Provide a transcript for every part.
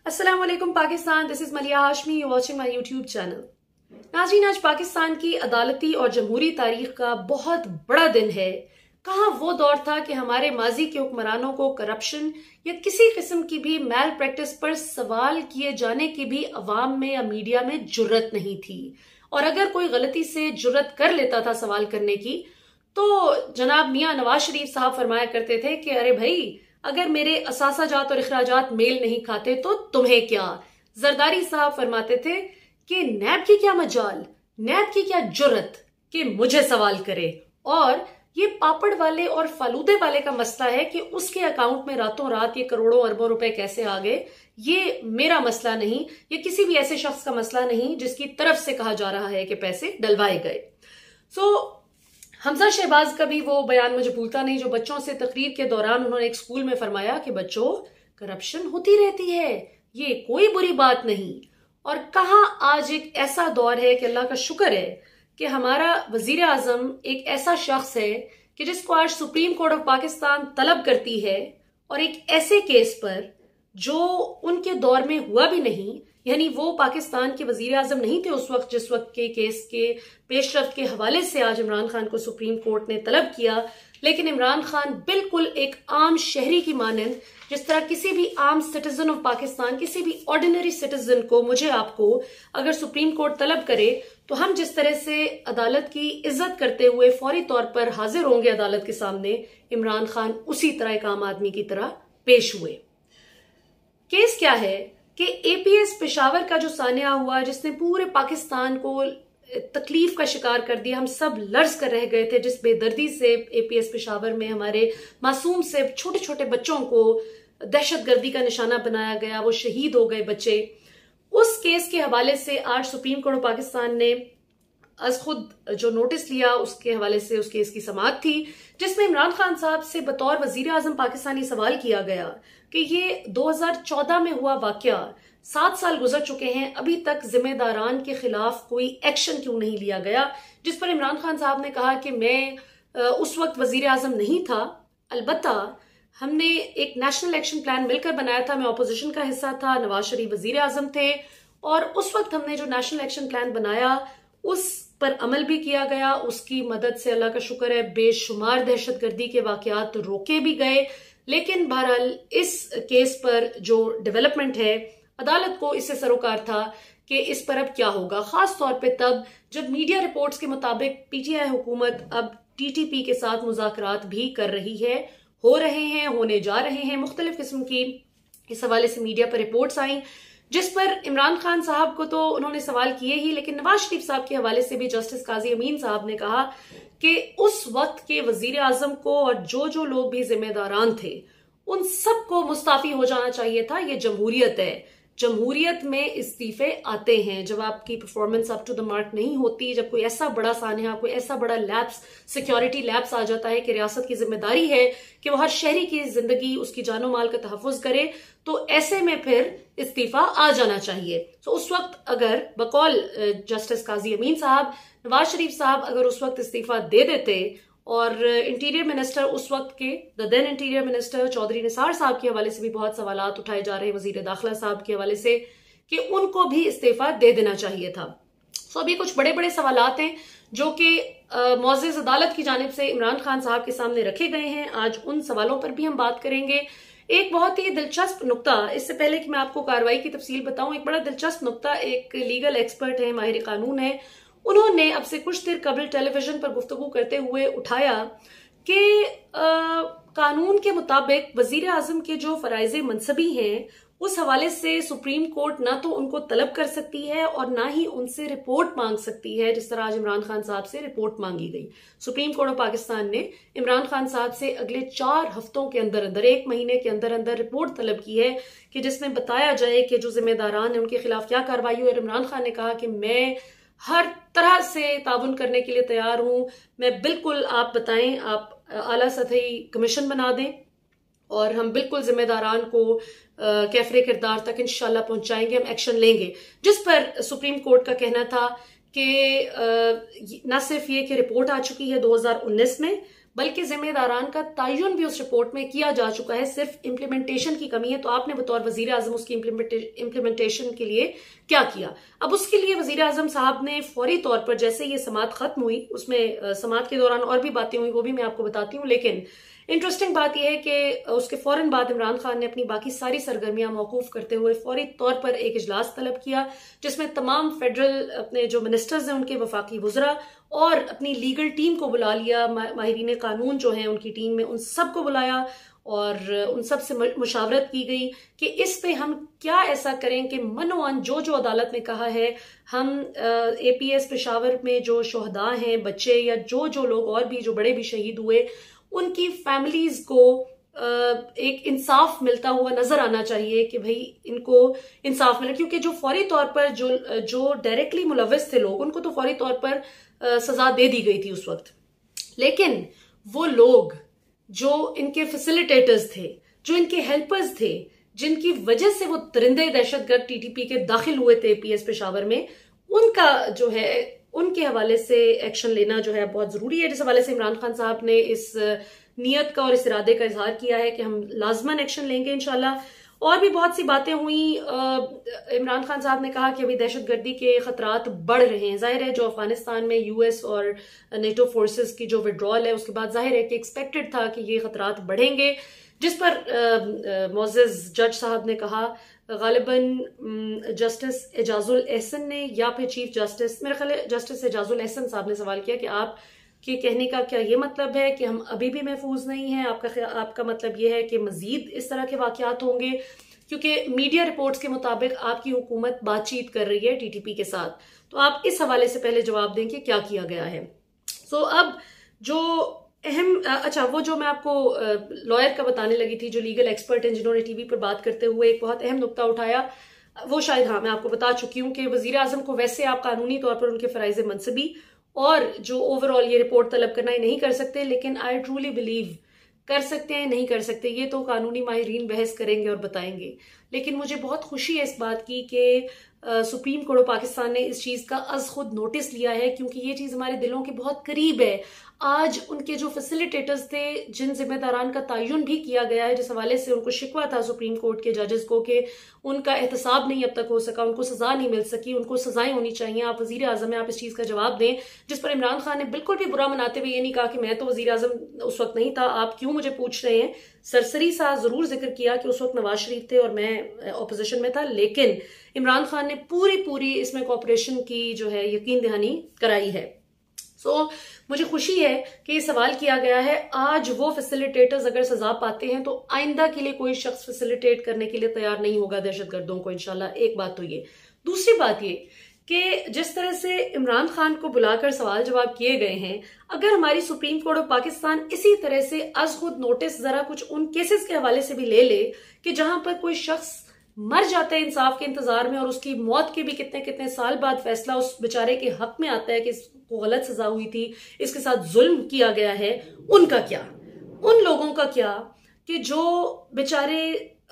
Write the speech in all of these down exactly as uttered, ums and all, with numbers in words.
अस्सलाम वालेकुम Pakistan, this is Maliya Hashmi, you watching my YouTube channel. नाज़रीन, आज पाकिस्तान की अदालती और जमहूरी तारीख का बहुत बड़ा दिन है। कहाँ वो दौर था कि हमारे माजी के हुक्मरानों को करप्शन या किसी किस्म की भी मैल प्रैक्टिस पर सवाल किए जाने की भी अवाम में या मीडिया में जुर्रत नहीं थी, और अगर कोई गलती से जुर्रत कर लेता था सवाल करने की तो जनाब मियां नवाज शरीफ साहब फरमाया करते थे कि अरे भाई, अगर मेरे असासाजात और अखराजात मेल नहीं खाते तो तुम्हें क्या। जरदारी साहब फरमाते थे कि नैब की क्या मजाल, नैब की क्या जुर्रत कि मुझे सवाल करे। और ये पापड़ वाले और फालूदे वाले का मसला है कि उसके अकाउंट में रातों रात ये करोड़ों अरबों रुपए कैसे आ गए, ये मेरा मसला नहीं, ये किसी भी ऐसे शख्स का मसला नहीं जिसकी तरफ से कहा जा रहा है कि पैसे डलवाए गए। सो so, हमजा शहबाज का भी वो बयान मुझे भूलता नहीं, जो बच्चों से तकरीर के दौरान उन्होंने एक स्कूल में फरमाया कि बच्चों, करप्शन होती रहती है, ये कोई बुरी बात नहीं। और कहाँ आज एक ऐसा दौर है कि अल्लाह का शुक्र है कि हमारा वजीर आजम एक ऐसा शख्स है कि जिसको आज सुप्रीम कोर्ट ऑफ पाकिस्तान तलब करती है, और एक ऐसे केस पर जो उनके दौर में हुआ भी नहीं, यानी वो पाकिस्तान के वजीर आजम नहीं थे उस वक्त जिस वक्त के केस के पेशरफ्त के हवाले से आज इमरान खान को सुप्रीम कोर्ट ने तलब किया। लेकिन इमरान खान बिल्कुल एक आम शहरी की मानंद, जिस तरह किसी भी आम सिटीजन ऑफ पाकिस्तान, किसी भी ऑर्डिनरी सिटीजन को, मुझे आपको अगर सुप्रीम कोर्ट तलब करे तो हम जिस तरह से अदालत की इज्जत करते हुए फौरी तौर पर हाजिर होंगे अदालत के सामने, इमरान खान उसी तरह एक आम आदमी की तरह पेश हुए। केस क्या है कि एपीएस पेशावर का जो सानिया हुआ, जिसने पूरे पाकिस्तान को तकलीफ का शिकार कर दिया, हम सब लर्ज कर रह गए थे जिस बेदर्दी से एपीएस पेशावर में हमारे मासूम से छोटे छोटे बच्चों को दहशतगर्दी का निशाना बनाया गया, वो शहीद हो गए बच्चे। उस केस के हवाले से आज सुप्रीम कोर्ट ऑफ पाकिस्तान ने आज खुद जो नोटिस लिया, उसके हवाले से उस केस की समाअत थी, जिसमें इमरान खान साहब से बतौर वजीर आजम पाकिस्तानी सवाल किया गया कि ये दो हज़ार चौदह में हुआ वाकया, सात साल गुजर चुके हैं, अभी तक जिम्मेदारान के खिलाफ कोई एक्शन क्यों नहीं लिया गया। जिस पर इमरान खान साहब ने कहा कि मैं उस वक्त वजीर आजम नहीं था, अलबत्ता हमने एक नेशनल एक्शन प्लान मिलकर बनाया था, मैं ऑपोजिशन का हिस्सा था, नवाज शरीफ वजीर आजम थे, और उस वक्त हमने जो नेशनल एक्शन प्लान बनाया उस पर अमल भी किया गया। उसकी मदद से अल्लाह का शुक्र है बेशुमार दहशतगर्दी के वाकयात रोके भी गए। लेकिन बहरहाल इस केस पर जो डेवलपमेंट है, अदालत को इससे सरोकार था कि इस पर अब क्या होगा, खास तौर पे तब जब मीडिया रिपोर्ट्स के मुताबिक पीटीआई हुकूमत अब टीटीपी के साथ मुज़ाकरात भी कर रही है, हो रहे हैं, होने जा रहे हैं, मुख्तलिफ किस्म की इस हवाले से मीडिया पर रिपोर्ट्स आई, जिस पर इमरान खान साहब को तो उन्होंने सवाल किए ही, लेकिन नवाज शरीफ साहब के हवाले से भी जस्टिस काजी अमीन साहब ने कहा कि उस वक्त के वजीर आजम को और जो जो लोग भी जिम्मेदारान थे उन सबको मुस्ताफी हो जाना चाहिए था। ये जमहूरियत है, जमहूरियत में इस्तीफे आते हैं जब आपकी performance up to the mark नहीं होती, जब कोई ऐसा बड़ा सानिया, कोई ऐसा बड़ा लैप्स, सिक्योरिटी लैप्स आ जाता है कि रियासत की जिम्मेदारी है कि वो हर शहरी की जिंदगी, उसकी जानो माल का तहफ़्फ़ुज़ करे, तो ऐसे में फिर इस्तीफा आ जाना चाहिए। तो उस वक्त अगर बकौल जस्टिस काजी अमीन साहब, नवाज शरीफ साहब अगर उस वक्त इस्तीफा दे देते, और इंटीरियर मिनिस्टर उस वक्त के the then interior minister Chaudhry Nisar साहब के हवाले से भी बहुत सवालात उठाए जा रहे हैं, वजीर दाखिला साहब के हवाले से, कि उनको भी इस्तीफा दे देना चाहिए था। सो अभी कुछ बड़े बड़े सवालात हैं जो कि मुअज़्ज़ज़ अदालत की जानिब से इमरान खान साहब के सामने रखे गए हैं। आज उन सवालों पर भी हम बात करेंगे। एक बहुत ही दिलचस्प नुक्ता, इससे पहले कि मैं आपको कार्रवाई की तफसील बताऊं, एक बड़ा दिलचस्प नुक्ता एक लीगल एक्सपर्ट है, माहिर कानून है, उन्होंने अब से कुछ देर कबल टेलीविजन पर गुफ्तगू करते हुए उठाया कि कानून के मुताबिक वजीर आजम के जो फराइज मनसबी हैं, उस हवाले से सुप्रीम कोर्ट ना तो उनको तलब कर सकती है और ना ही उनसे रिपोर्ट मांग सकती है, जिस तरह आज इमरान खान साहब से रिपोर्ट मांगी गई। सुप्रीम कोर्ट ऑफ पाकिस्तान ने इमरान खान साहब से अगले चार हफ्तों के अंदर अंदर, एक महीने के अंदर अंदर रिपोर्ट तलब की है कि जिसमें बताया जाए कि जो जिम्मेदारान है उनके खिलाफ क्या कार्रवाई हुई। और इमरान खान ने कहा कि मैं हर तरह से ताउन करने के लिए तैयार हूं, मैं बिल्कुल, आप बताएं, आप आला सतही कमीशन बना दें और हम बिल्कुल जिम्मेदारान को कैफरे किरदार तक इंशाल्लाह पहुंचाएंगे, हम एक्शन लेंगे। जिस पर सुप्रीम कोर्ट का कहना था कि न सिर्फ ये कि रिपोर्ट आ चुकी है दो हज़ार उन्नीस में, बल्कि जिम्मेदारान का तयन भी उस रिपोर्ट में किया जा चुका है, सिर्फ इम्प्लीमेंटेशन की कमी है। तो आपने बतौर वजीर आजम उसकी इम्प्लीमेंटेशन के लिए क्या किया? अब उसके लिए वजीर आजम साहब ने फौरी तौर पर, जैसे ये समात खत्म हुई, उसमें समात के दौरान और भी बातें हुई, वो भी मैं आपको बताती हूँ, लेकिन इंटरेस्टिंग बात यह है कि उसके फौरन बाद इमरान खान ने अपनी बाकी सारी सरगर्मियां मौकूफ करते हुए फौरी तौर पर एक इजलास तलब किया, जिसमें तमाम फेडरल अपने जो मिनिस्टर्स हैं उनके वफाकी वुज़रा और अपनी लीगल टीम को बुला लिया, माहिरीन कानून जो हैं उनकी टीम में उन सबको बुलाया और उन सब से मुशावरत की गई कि इस पे हम क्या ऐसा करें कि मनोअन जो जो अदालत ने कहा है, हम ए पी एस पेशावर में जो शोहदा हैं, बच्चे या जो जो लोग और भी जो बड़े भी शहीद हुए, उनकी फैमिलीज को एक इंसाफ मिलता हुआ नजर आना चाहिए कि भाई इनको इंसाफ मिले, क्योंकि जो फौरी तौर पर जो जो डायरेक्टली मुलव्वस थे लोग, उनको तो फौरी तौर पर सजा दे दी गई थी उस वक्त, लेकिन वो लोग जो इनके फैसिलिटेटर्स थे, जो इनके हेल्पर्स थे, जिनकी वजह से वो दरिंदे दहशतगर्द टीटीपी के दाखिल हुए थे पीएस पेशावर में, उनका जो है उनके हवाले से एक्शन लेना जो है बहुत जरूरी है। जिस हवाले से इमरान खान साहब ने इस नियत का और इस इरादे का इजहार किया है कि हम लाजमन एक्शन लेंगे इंशाल्लाह। और भी बहुत सी बातें हुई। इमरान खान साहब ने कहा कि अभी दहशतगर्दी के खतरात बढ़ रहे हैं। जाहिर है जो अफगानिस्तान में यूएस और नेटो फोर्सेस की जो विड्रॉल है, उसके बाद जाहिर है कि एक्सपेक्टेड था कि ये खतरात बढ़ेंगे, जिस पर मोअज़्ज़ज़ जज साहब ने कहा, गालिबन जस्टिस एजाजुल एहसन ने या फिर चीफ जस्टिस, मेरे ख्याल है जस्टिस एजाजुल एहसन साहब ने सवाल किया कि आप के कहने का क्या ये मतलब है कि हम अभी भी महफूज नहीं हैं? आपका आपका मतलब ये है कि मजीद इस तरह के वाकयात होंगे? क्योंकि मीडिया रिपोर्ट्स के मुताबिक आपकी हुकूमत बातचीत कर रही है टीटीपी के साथ, तो आप इस हवाले से पहले जवाब दें कि क्या किया गया है। सो so, अब जो अहम, अच्छा वो जो मैं आपको लॉयर का बताने लगी थी, जो लीगल एक्सपर्ट हैं, जिन्होंने टीवी पर बात करते हुए एक बहुत अहम नुक्ता उठाया, वो शायद हाँ मैं आपको बता चुकी हूँ कि वजीर आजम को वैसे आप कानूनी तौर पर उनके फराइज मनसबी और जो ओवरऑल ये रिपोर्ट तलब करना ही नहीं कर सकते, लेकिन आई ट्रूली बिलीव कर सकते हैं, नहीं कर सकते, ये तो कानूनी माहिरीन बहस करेंगे और बताएंगे। लेकिन मुझे बहुत खुशी है इस बात की कि सुप्रीम कोर्ट ऑफ पाकिस्तान ने इस चीज का अज खुद नोटिस लिया है, क्योंकि ये चीज हमारे दिलों के बहुत करीब है। आज उनके जो फैसिलिटेटर्स थे, जिन जिम्मेदारान का तयन भी किया गया है, जिस हवाले से उनको शिकवा था सुप्रीम कोर्ट के जजेस को कि उनका एहतसाब नहीं अब तक हो सका, उनको सजा नहीं मिल सकी, उनको सजाएं होनी चाहिए। आप वजीर आजम हैं, आप इस चीज का जवाब दें। जिस पर इमरान खान ने बिल्कुल भी बुरा मनाते हुए ये नहीं कहा कि मैं तो वजीर आजम उस वक्त नहीं था, आप क्यों मुझे पूछ रहे हैं। सरसरी सा जरूर जिक्र किया कि उस वक्त नवाज शरीफ थे और मैं ऑपोजिशन में था, लेकिन इमरान खान ने पूरी पूरी इसमें कोऑपरेशन की जो है यकीन दहानी कराई है। सो so, मुझे खुशी है कि सवाल किया गया है। आज वो फैसिलिटेटर्स अगर सजा पाते हैं तो आइंदा के लिए कोई शख्स फैसिलिटेट करने के लिए तैयार नहीं होगा दहशतगर्दों को, इंशाल्लाह। एक बात तो ये। दूसरी बात ये कि जिस तरह से इमरान खान को बुलाकर सवाल जवाब किए गए हैं, अगर हमारी सुप्रीम कोर्ट ऑफ पाकिस्तान इसी तरह से अज खुद नोटिस जरा कुछ उन केसेस के हवाले से भी ले ले कि जहां पर कोई शख्स मर जाता है इंसाफ के इंतजार में और उसकी मौत के भी कितने कितने साल बाद फैसला उस बेचारे के हक में आता है कि इसको गलत सजा हुई थी, इसके साथ जुल्म किया गया है, उनका क्या? उन लोगों का क्या कि जो बेचारे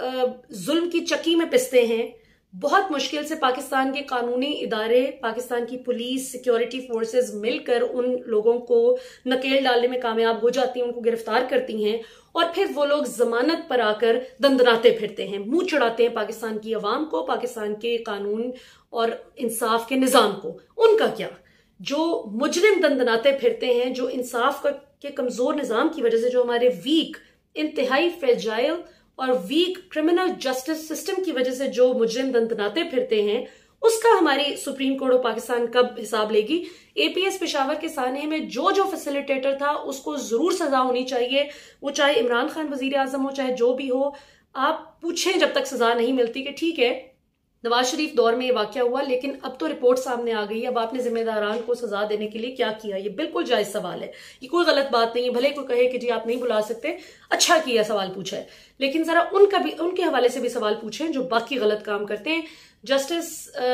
जुल्म की चक्की में पिसते हैं, बहुत मुश्किल से पाकिस्तान के कानूनी इदारे, पाकिस्तान की पुलिस, सिक्योरिटी फोर्सेस मिलकर उन लोगों को नकेल डालने में कामयाब हो जाती हैं, उनको गिरफ्तार करती हैं, और फिर वो लोग जमानत पर आकर दंदनाते फिरते हैं, मुंह चढ़ाते हैं पाकिस्तान की अवाम को, पाकिस्तान के कानून और इंसाफ के निजाम को। उनका क्या? जो मुजरिम दंदनाते फिरते हैं, जो इंसाफ के कमजोर निजाम की वजह से, जो हमारे वीक, इंतहाई फ्रेजाइल और वीक क्रिमिनल जस्टिस सिस्टम की वजह से जो मुजरिम दंदनाते फिरते हैं, उसका हमारी सुप्रीम कोर्ट ऑफ पाकिस्तान कब हिसाब लेगी? एपीएस पेशावर के साने में जो जो फैसिलिटेटर था उसको जरूर सजा होनी चाहिए, वो चाहे इमरान खान वजीर आजम हो, चाहे जो भी हो। आप पूछें जब तक सजा नहीं मिलती कि ठीक है नवाज शरीफ दौर में ये वाकया हुआ, लेकिन अब तो रिपोर्ट सामने आ गई, अब आपने जिम्मेदारान को सजा देने के लिए क्या किया? ये बिल्कुल जायज सवाल है, ये कोई गलत बात नहीं है। भले कोई कहे कि जी आप नहीं बुला सकते, अच्छा किया सवाल पूछा है, लेकिन जरा उनका भी, उनके हवाले से भी सवाल पूछें जो बाकी गलत काम करते हैं। Justice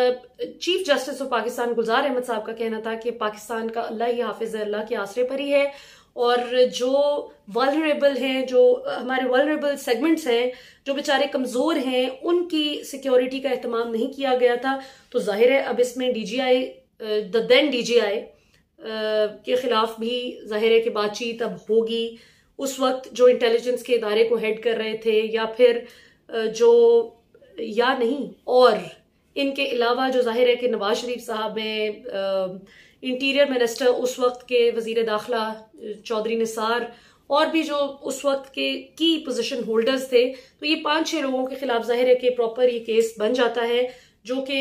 chief justice of Pakistan Gulzar Ahmed साहब का कहना था कि पाकिस्तान का अल्लाह ही हाफिज है, अल्लाह के आसरे पर ही है, और जो वल्नरेबल हैं, जो हमारे वल्नरेबल सेगमेंट्स हैं, जो बेचारे कमजोर हैं, उनकी सिक्योरिटी का एहतमाम नहीं किया गया था। तो जाहिर है अब इसमें डीजीआई, द देन डीजीआई के खिलाफ भी जाहिर है कि बातचीत अब होगी। उस वक्त जो इंटेलिजेंस के इदारे को हेड कर रहे थे, या फिर जो या नहीं और इनके अलावा जो जाहिर है कि नवाज शरीफ साहब हैं, इंटीरियर मिनिस्टर उस वक्त के वजीर दाखिला चौधरी निसार, और भी जो उस वक्त के की पोजीशन होल्डर्स थे, तो ये पांच छह लोगों के खिलाफ जाहिर है कि प्रॉपर ये केस बन जाता है। जो कि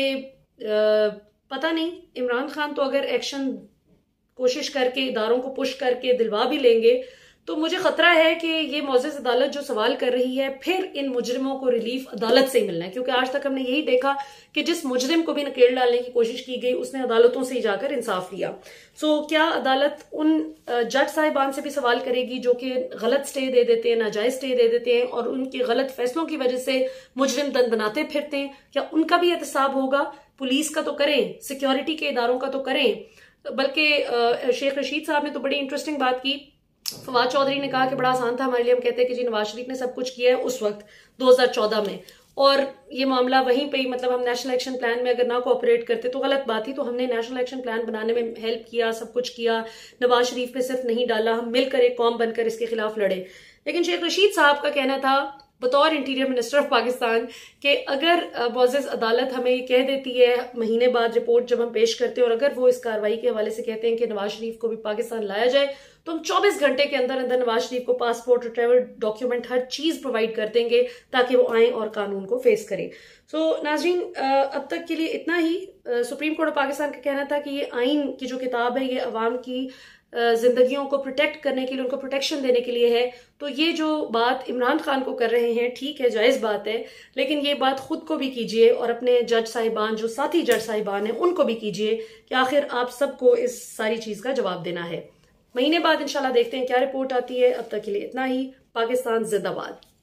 पता नहीं, इमरान खान तो अगर एक्शन कोशिश करके इदारों को पुश करके दिलवा भी लेंगे, तो मुझे खतरा है कि ये मौजूद अदालत जो सवाल कर रही है, फिर इन मुजरिमों को रिलीफ अदालत से ही मिलना है। क्योंकि आज तक हमने यही देखा कि जिस मुजरिम को भी नकेल डालने की कोशिश की गई, उसने अदालतों से ही जाकर इंसाफ लिया। सो क्या अदालत उन जज साहिबान से भी सवाल करेगी जो कि गलत स्टे दे देते हैं, नाजायज स्टे दे देते हैं, और उनके गलत फैसलों की वजह से मुजरिम दंड बनाते फिरते हैं? क्या उनका भी एहतसाब होगा? पुलिस का तो करें, सिक्योरिटी के इदारों का तो करें। बल्कि शेख रशीद साहब ने तो बड़ी इंटरेस्टिंग बात की। फवाद चौधरी ने कहा कि बड़ा आसान था हमारे लिए, हम कहते हैं कि जी नवाज शरीफ ने सब कुछ किया है उस वक्त दो हज़ार चौदह में, और ये मामला वहीं पे ही, मतलब हम नेशनल एक्शन प्लान में अगर ना कोऑपरेट करते तो गलत बात थी। तो हमने नेशनल एक्शन प्लान बनाने में हेल्प किया, सब कुछ किया, नवाज शरीफ पे सिर्फ नहीं डाला, हम मिलकर एक कौम बनकर इसके खिलाफ लड़े। लेकिन शेख रशीद साहब का कहना था बतौर इंटीरियर मिनिस्टर ऑफ पाकिस्तान कि अगर मौजूद अदालत हमें कह देती है महीने बाद रिपोर्ट जब हम पेश करते हैं, और अगर वो इस कार्रवाई के हवाले से कहते हैं कि नवाज शरीफ को भी पाकिस्तान लाया जाए, तो हम चौबीस घंटे के अंदर अंदर नवाज शरीफ को पासपोर्ट, ट्रैवल डॉक्यूमेंट, हर चीज प्रोवाइड कर देंगे ताकि वो आए और कानून को फेस करें। सो so, नाजरीन, अब तक के लिए इतना ही। सुप्रीम कोर्ट ऑफ पाकिस्तान का कहना था कि ये आइन की जो किताब है, ये अवाम की जिंदगियों को प्रोटेक्ट करने के लिए, उनको प्रोटेक्शन देने के लिए है। तो ये जो बात इमरान खान को कर रहे हैं, ठीक है, जायज बात है, लेकिन ये बात खुद को भी कीजिए और अपने जज साहिबान, जो साथी जज साहिबान हैं, उनको भी कीजिए कि आखिर आप सबको इस सारी चीज का जवाब देना है। महीने बाद इंशाल्लाह देखते हैं क्या रिपोर्ट आती है। अब तक के लिए इतना ही। पाकिस्तान जिंदाबाद।